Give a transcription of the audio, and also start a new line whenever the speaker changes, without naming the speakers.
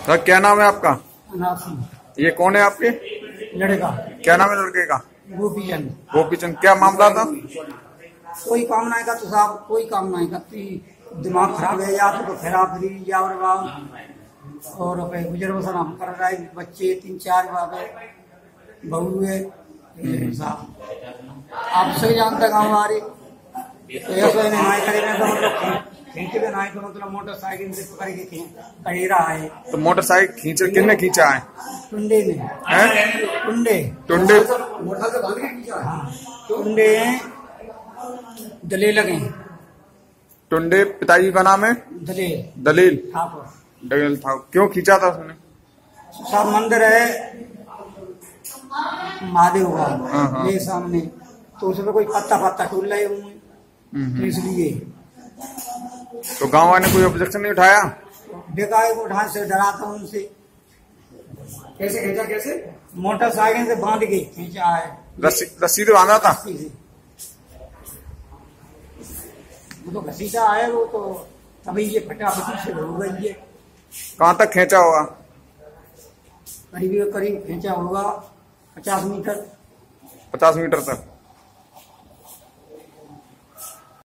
Sir क्या नाम है आपका?
अनासी।
ये कौन है आपके?
लड़का।
क्या नाम है लड़के का?
गोपीचंद।
गोपीचंद। क्या मामला था?
कोई काम नहीं का तो साहब, कोई काम नहीं का, दिमाग खराब है या तो फेरा फिरी या और गुजर बसर हम कर रहे बच्चे 3-4 बाबे बहू है साहब। आप सही जानते गाँव हमारे ऐसा नहीं करेगा तो मतलब खींच के नहीं तो मतलब मोटरसाइकिल से पकड़ के कहीं रहा है।
तो मोटरसाइकिल खींच किसने खींचा है?
टुंडे में। टुंडे
टुंडे
टुंडे दलील लगे।
टुंडे पिताजी का नाम है?
दलील।
दलील
ठाकुर।
दलील था। क्यों खींचा था उसने?
सब मंदिर है महादेव का ये सामने, तो उसमें कोई पत्ता टूट रहे होंगे तो इसलिए।
तो गांव वाले ने कोई ऑब्जेक्शन नहीं उठाया?
बेकार को ढांच से डराता हूँ उनसे। कैसे खींचा? कैसे? मोटरसाइकिल से बांध के खींचा है।
रस्सी से बांधा था?
वो तो घसीटा है, वो तो तभी ये फटाफटी से हो गई है।
कहाँ तक खींचा होगा?
करीब खींचा होगा 50 मीटर।
50 मीटर तक।